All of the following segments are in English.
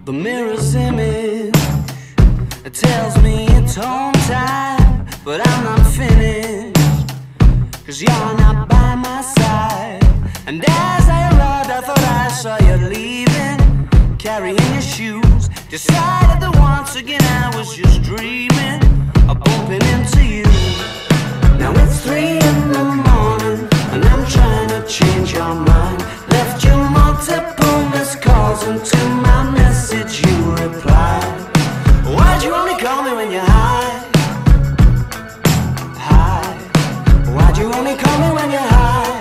The mirror's image, it tells me it's home time, but I'm not finished, 'cause you're not by my side. And as I arrived, I thought I saw you leaving, carrying your shoes. Decided that once again I was just dreaming of bumping into you. Now it's 3 in the morning, and I'm trying to change your mind. Left you multiple missed calls, and to my message you replied. Why'd you only call me when you're high? High. Why'd you only call me when you're high?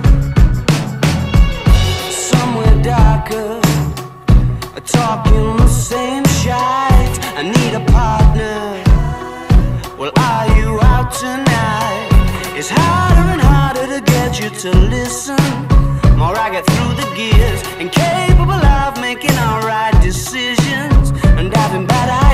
Somewhere darker, talking the same shite. I need a partner. Well, are you out tonight? It's harder and harder to get you to listen. More I get through the gears, incapable of making alright decisions, and having bad ideas.